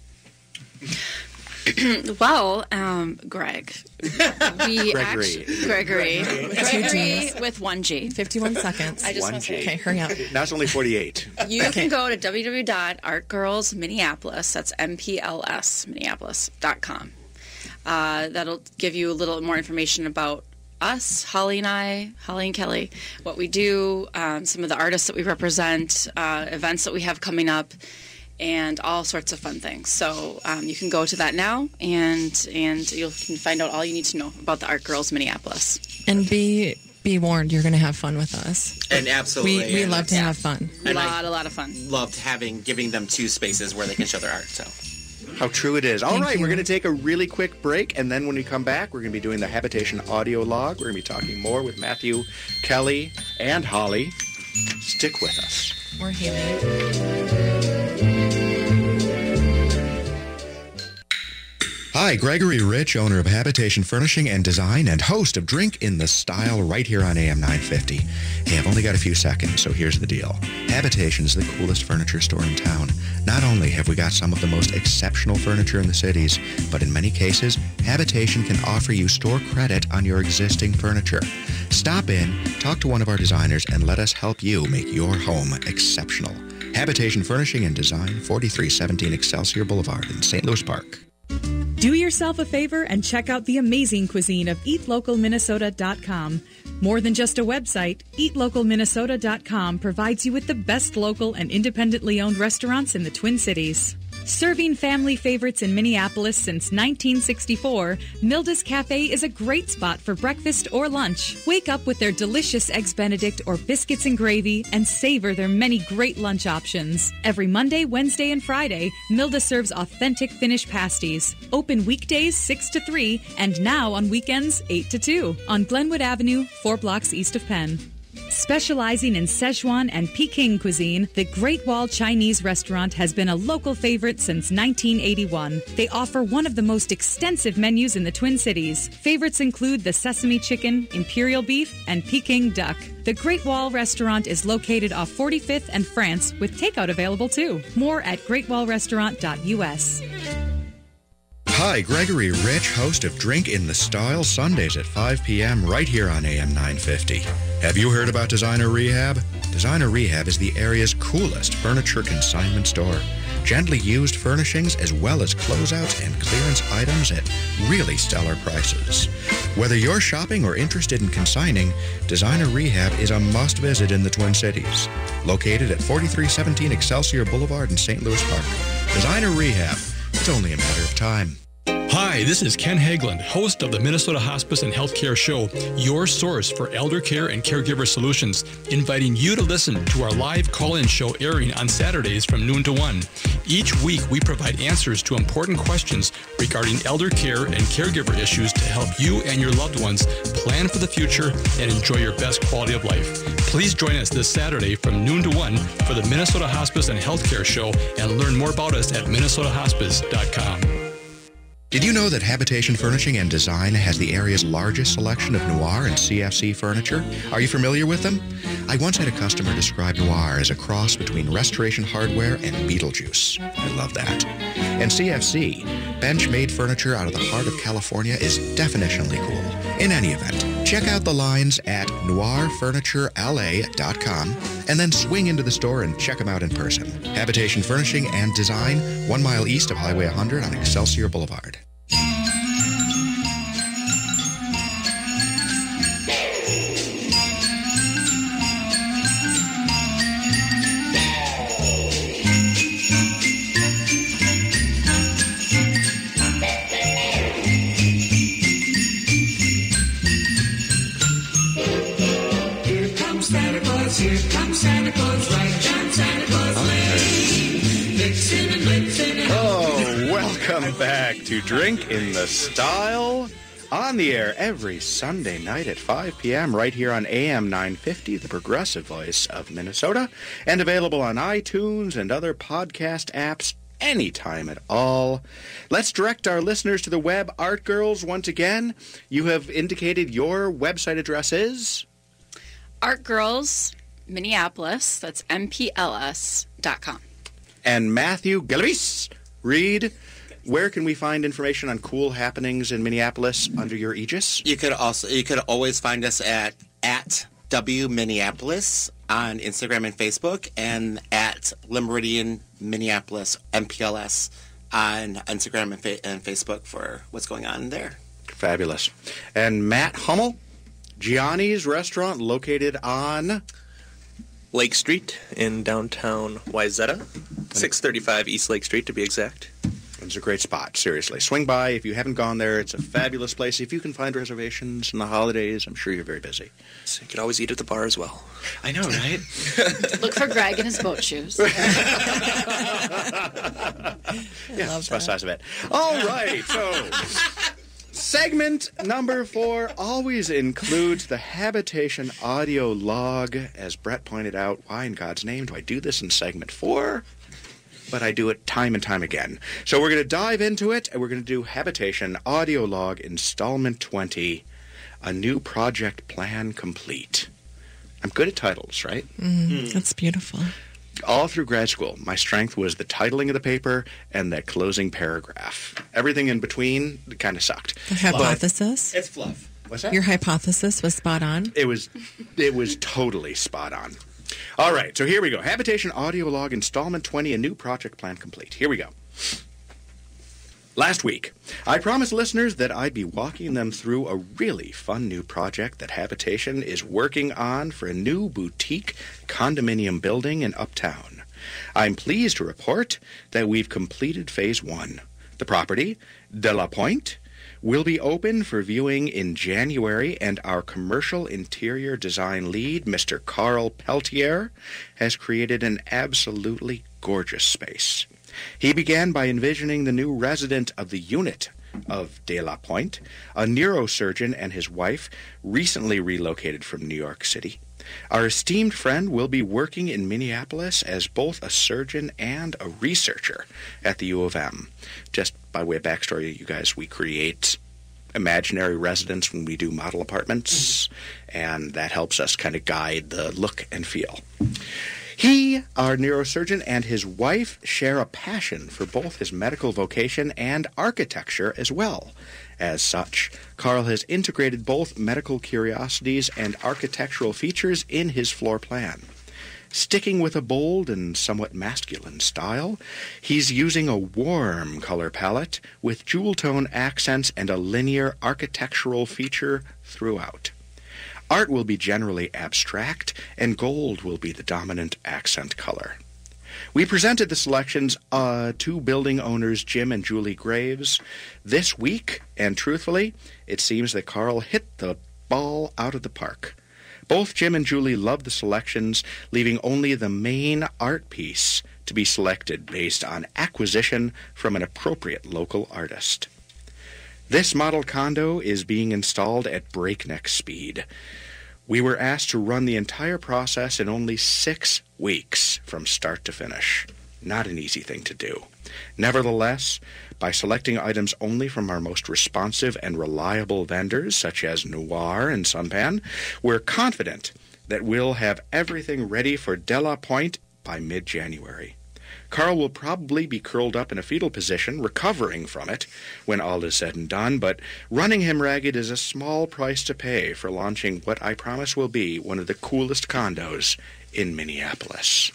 Well, um, Greg. We Gregory. actu- Gregory. Gregory. Gregory with one G. fifty-one seconds. I just One want to G. say. Okay, hurry up. Now it's only forty-eight. You can go to w w w dot art girls minneapolis, that's M P L S, Minneapolis dot com. Uh, that'll give you a little more information about us, Holly and I, Holly and Kelly, what we do, um, some of the artists that we represent, uh, events that we have coming up, and all sorts of fun things. So um, you can go to that now, and and you can find out all you need to know about the Art Girls Minneapolis. And be be warned, you're going to have fun with us. And absolutely. We we and love to it's- have fun. A And I- lot, a lot of fun. Loved having giving them two spaces where they can show their art. So How true it is. All Thank right, you. we're going to take a really quick break, and then when we come back, we're going to be doing the Habitation audio log. We're going to be talking more with Matthew, Kelly, and Holly. Stick with us. We're healing. Hi, Gregory Rich, owner of Habitation Furnishing and Design and host of Drink in the Style right here on A M nine fifty. Hey, I've only got a few seconds, so here's the deal. Habitation is the coolest furniture store in town. Not only have we got some of the most exceptional furniture in the cities, but in many cases, Habitation can offer you store credit on your existing furniture. Stop in, talk to one of our designers, and let us help you make your home exceptional. Habitation Furnishing and Design, forty-three seventeen Excelsior Boulevard in Saint Louis Park. Do yourself a favor and check out the amazing cuisine of eat local minnesota dot com. More than just a website, eat local minnesota dot com provides you with the best local and independently owned restaurants in the Twin Cities. Serving family favorites in Minneapolis since nineteen sixty-four, Milda's Cafe is a great spot for breakfast or lunch. Wake up with their delicious Eggs Benedict or biscuits and gravy and savor their many great lunch options. Every Monday, Wednesday, and Friday, Milda serves authentic Finnish pasties. Open weekdays six to three and now on weekends eight to two on Glenwood Avenue, four blocks east of Penn. Specializing in Szechuan and Peking cuisine, the Great Wall Chinese restaurant has been a local favorite since nineteen eighty-one. They offer one of the most extensive menus in the Twin Cities. Favorites include the sesame chicken, imperial beef, and Peking duck. The Great Wall restaurant is located off forty-fifth and France, with takeout available too. More at great wall restaurant dot u s. Hi, Gregory Rich, host of Drink in the Style, Sundays at five p.m. right here on A M nine fifty. Have you heard about Designer Rehab? Designer Rehab is the area's coolest furniture consignment store. Gently used furnishings as well as closeouts and clearance items at really stellar prices. Whether you're shopping or interested in consigning, Designer Rehab is a must visit in the Twin Cities. Located at forty-three seventeen Excelsior Boulevard in Saint Louis Park. Designer Rehab. It's only a matter of time. Hi, this is Ken Hageland, host of the Minnesota Hospice and Healthcare Show, your source for elder care and caregiver solutions, inviting you to listen to our live call-in show airing on Saturdays from noon to one. Each week, we provide answers to important questions regarding elder care and caregiver issues to help you and your loved ones plan for the future and enjoy your best quality of life. Please join us this Saturday from noon to one for the Minnesota Hospice and Healthcare Show and learn more about us at minnesota hospice dot com. Did you know that Habitation Furnishing and Design has the area's largest selection of Noir and C F C furniture? Are you familiar with them? I once had a customer describe Noir as a cross between Restoration Hardware and Beetlejuice. I love that. And C F C, bench-made furniture out of the heart of California, is definitionally cool. In any event, check out the lines at noir furniture l a dot com and then swing into the store and check them out in person. Habitation Furnishing and Design, one mile east of Highway one hundred on Excelsior Boulevard. Here comes Santa Claus, right down Santa Claus Lane. Vixen and Blitzen and Oh, welcome back to Drink in the Style. On the air every Sunday night at five p.m. right here on A M nine fifty, the progressive voice of Minnesota, and available on iTunes and other podcast apps anytime at all. Let's direct our listeners to the web. Art Girls, once again, you have indicated your website address is? Art Girls Minneapolis, that's M P L S dot com. And Matthew Galavis, read, where can we find information on cool happenings in Minneapolis under your aegis? You could also you could always find us at at W Minneapolis on Instagram and Facebook, and at Lemeridian Minneapolis M P L S on Instagram and, fa- and Facebook for what's going on there. Fabulous. And Matt Hummel, Gianni's Restaurant, located on Lake Street in downtown Wayzata, six thirty-five East Lake Street to be exact. It's a great spot, seriously. Swing by if you haven't gone there. It's a fabulous place. If you can find reservations in the holidays, I'm sure you're very busy. So you could always eat at the bar as well. I know, right? Look for Greg in his boat shoes. Yeah, that's my size of it. All right, so segment number four always includes the Habitation audio log. As Brett pointed out, why in God's name do I do this in segment four? But I do it time and time again. So we're going to dive into it, and we're going to do Habitation audio log installment twenty, a new project plan complete. I'm good at titles, right? Mm, mm. That's beautiful. All through grad school, my strength was the titling of the paper and the closing paragraph. Everything in between kind of sucked. The hypothesis? It's fluff. What's that? Your hypothesis was spot on? It was, it was totally spot on. All right, so here we go. Habitation audio log installment twenty, a new project plan complete. Here we go. Last week, I promised listeners that I'd be walking them through a really fun new project that Habitation is working on for a new boutique condominium building in Uptown. I'm pleased to report that we've completed phase one. The property, De La Pointe, will be open for viewing in January, and our commercial interior design lead, Mister Carl Peltier, has created an absolutely gorgeous space. He began by envisioning the new resident of the unit of De La Pointe, a neurosurgeon and his wife, recently relocated from New York City. Our esteemed friend will be working in Minneapolis as both a surgeon and a researcher at the U of M. Just by way of backstory, you guys, we create imaginary residents when we do model apartments, and that helps us kind of guide the look and feel. He, our neurosurgeon, and his wife share a passion for both his medical vocation and architecture as well. As such, Carl has integrated both medical curiosities and architectural features in his floor plan. Sticking with a bold and somewhat masculine style, he's using a warm color palette with jewel tone accents and a linear architectural feature throughout. Art will be generally abstract, and gold will be the dominant accent color. We presented the selections uh, to building owners Jim and Julie Graves this week, and truthfully, it seems that Carl hit the ball out of the park. Both Jim and Julie loved the selections, leaving only the main art piece to be selected based on acquisition from an appropriate local artist. This model condo is being installed at breakneck speed. We were asked to run the entire process in only six weeks from start to finish. Not an easy thing to do. Nevertheless, by selecting items only from our most responsive and reliable vendors, such as Noir and Sunpan, we're confident that we'll have everything ready for De La Pointe by mid-January. Carl will probably be curled up in a fetal position, recovering from it when all is said and done, but running him ragged is a small price to pay for launching what I promise will be one of the coolest condos in Minneapolis.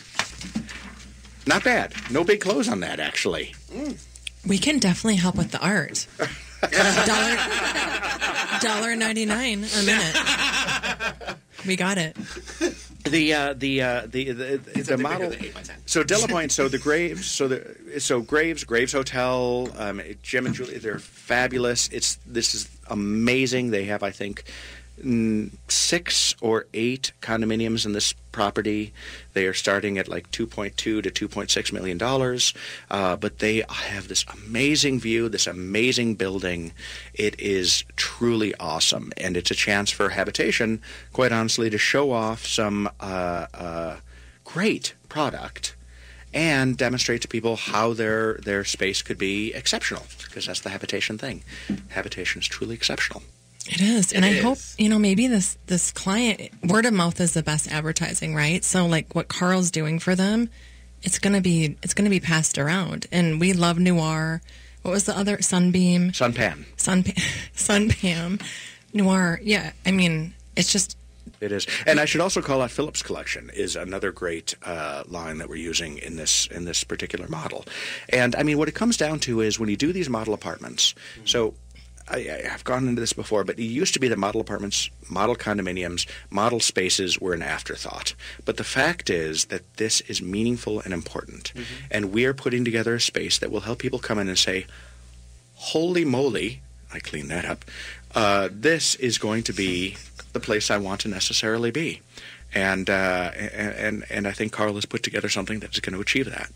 Not bad. No big close on that, actually. Mm. We can definitely help with the art. Dollar, dollar ninety-nine a minute. We got it. The uh, the uh, the the, the, the model. So De La Pointe. So the Graves. So the so Graves Graves Hotel. Um, Jim and Julie. They're fabulous. It's this is amazing. They have, I think, mm, six or eight condominiums in this property. They are starting at like two point two to two point six million dollars. Uh, but they have this amazing view, this amazing building. It is truly awesome, and it's a chance for Habitation, quite honestly, to show off some uh, uh, great product and demonstrate to people how their their space could be exceptional, because that's the Habitation thing. Habitation is truly exceptional. It is. And It I is. hope, you know, maybe this this client, word of mouth is the best advertising, right? So like what Carl's doing for them, it's going to be it's going to be passed around. And we love Noir. What was the other? Sunbeam? Sunpan. Sunpan. Sunpam. Noir. Yeah. I mean, it's just It is, and I should also call out Phillips Collection is another great uh, line that we're using in this in this particular model. And I mean, what it comes down to is when you do these model apartments. So I, I've gone into this before, but it used to be that model apartments, model condominiums, model spaces were an afterthought. But the fact is that this is meaningful and important, mm-hmm. and we are putting together a space that will help people come in and say, "Holy moly!" I cleaned that up. Uh, this is going to be the place I want to necessarily be, and uh, and, and and I think Carl has put together something that's going to achieve that.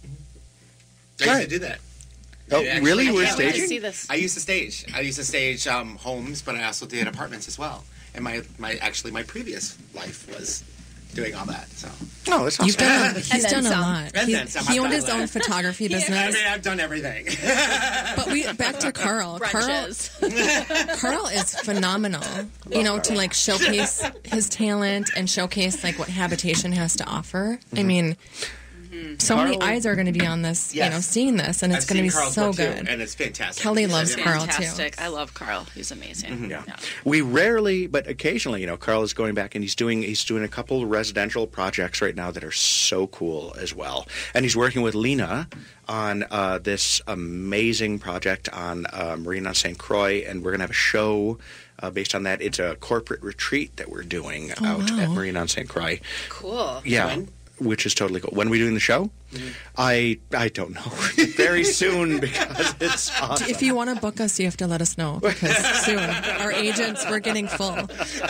I used to do that. Oh, I really? You were actually- staging? I see this. I used to stage. I used to stage um, homes, but I also did apartments as well. And my, my actually my previous life was doing all that. So no, that's You've done. He's And then done a some. lot. And He, then some. he I've owned done his that. own photography Yeah, business. I mean, I've done everything. But we back to Carl. Carl, Brunches. Carl is phenomenal. You know, to like showcase his talent and showcase like what Habitation has to offer. I mean, so many Carl- eyes are going to be on this. You Yes. know, seeing this, and it's I've going to be seen Carl's so work, too, good. and it's fantastic. Kelly He's loves Carl too. Fantastic. I love Carl. He's amazing. Mm-hmm. Yeah. We rarely, but occasionally, you know, Carl is going back and he's doing he's doing a couple of residential projects right now that are so cool as well. And he's working with Lena on uh, this amazing project on uh, Marina Saint Croix, and we're going to have a show uh, based on that. It's a corporate retreat that we're doing Oh, out wow. at Marina Saint Croix. Cool. Yeah. When? Which is totally cool. When are we doing the show? Mm-hmm. I I don't know. Very soon, because it's awesome. If you want to book us, you have to let us know because soon our agents we're getting full.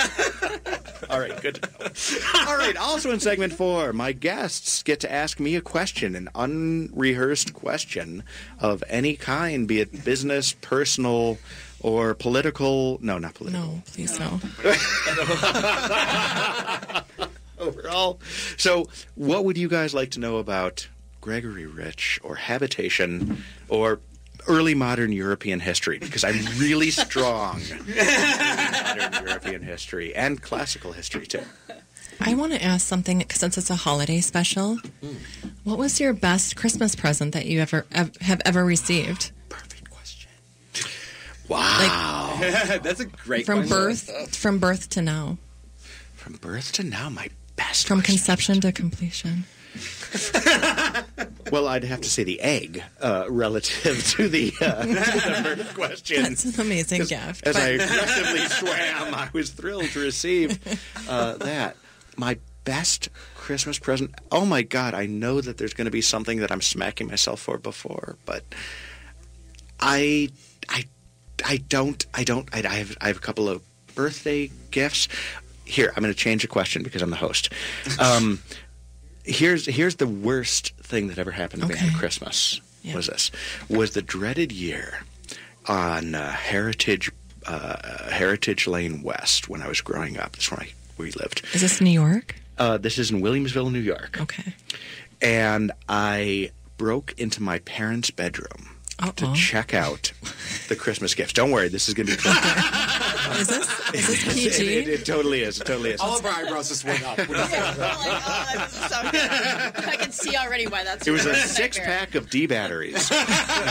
All right, good to know. All right, also in segment four, my guests get to ask me a question, an unrehearsed question of any kind, be it business, personal, or political. No, not political. No, please no. Overall. So, what would you guys like to know about Gregory Rich or Habitation or early modern European history? Because I'm really strong in modern European history and classical history, too. I want to ask something because since it's a holiday special. What was your best Christmas present that you ever ev- have ever received? Wow. That's a great From question. birth, from birth to now. From birth to now, my best. From conception to completion. Well, I'd have to say the egg uh, relative to the, uh, to the birth question. That's an amazing gift. As but- I aggressively swam, I was thrilled to receive uh, that. My best Christmas present. Oh my God! I know that there's going to be something that I'm smacking myself for before, but I, I, I don't. I don't. I, I have. I have a couple of birthday gifts. Here, I'm going to change the question because I'm the host. Um, here's here's the worst thing that ever happened to Okay. me on Christmas. Yeah. Was this? Was the dreaded year on uh, Heritage uh, Heritage Lane West when I was growing up. That's where I, we lived. Is this New York? Uh, this is in Williamsville, New York. Okay. And I broke into my parents' bedroom Uh-oh. to check out the Christmas gifts. Don't worry, this is going to be Is this is this P G? It, it, it totally is. It totally is. All of our eyebrows just went up. I can see already why that's It was a your six nightmare. pack of D batteries. um,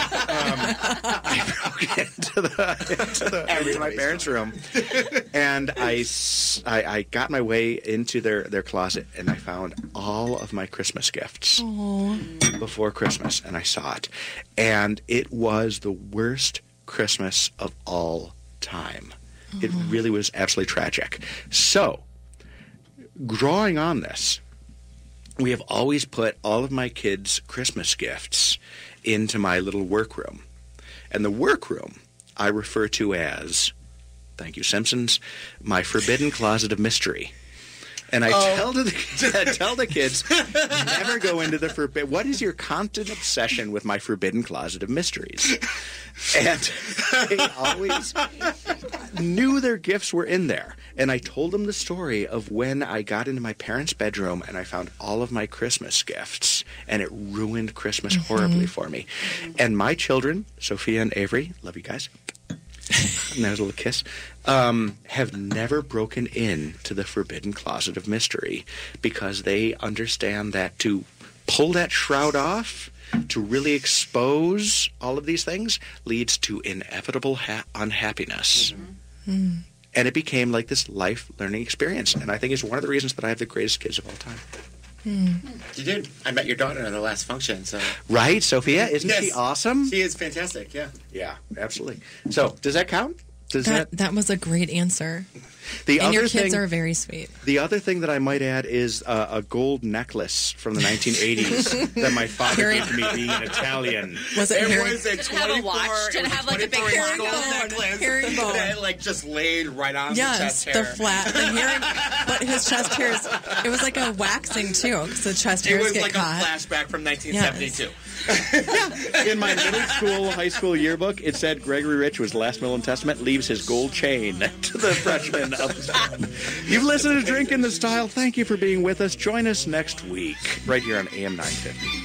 I broke into, the, into, the, into my parents' room, and I, s- I, I got my way into their, their closet, and I found all of my Christmas gifts Oh. before Christmas, and I saw it, and it was the worst Christmas of all time. It really was absolutely tragic. So, drawing on this, we have always put all of my kids' Christmas gifts into my little workroom. And the workroom I refer to as, thank you, Simpsons, my forbidden closet of mystery. And I Oh. tell, to the, tell the kids, never go into the forbidden. What is your constant obsession with my forbidden closet of mysteries? And they always knew their gifts were in there. And I told them the story of when I got into my parents' bedroom and I found all of my Christmas gifts, and it ruined Christmas horribly for me. And my children, Sophia and Avery, love you guys. And there's a little kiss. Um, have never broken in to the forbidden closet of mystery because they understand that to pull that shroud off, to really expose all of these things, leads to inevitable ha- unhappiness. Mm. And it became like this life learning experience. And I think it's one of the reasons that I have the greatest kids of all time. You did. I met your daughter in the last function, so. Right, Sophia? Isn't Yes. she awesome? She is fantastic, yeah. Yeah, absolutely. So, does that count? Does That that? that was a great answer. The and other your kids thing, are very sweet. The other thing that I might add is uh, a gold necklace from the nineteen eighties that my father Hearing- gave to me being an Italian. Was it It hearing- was a Did it have a watch? twenty-four Did it have like a big twenty-four herringbone? gold necklace Herringbone. that like just laid right on Yes, the chest the hair. flat, the hearing, but his chest hairs. It was like a waxing too, because the chest It hairs was get like caught. a flashback from nineteen seventy-two. In my middle school, high school yearbook, it said Gregory Rich was last will and testament, leaves his gold chain to the freshman of. You've listened to Drink in the Style. Thank you for being with us. Join us next week, right here on A M nine fifty.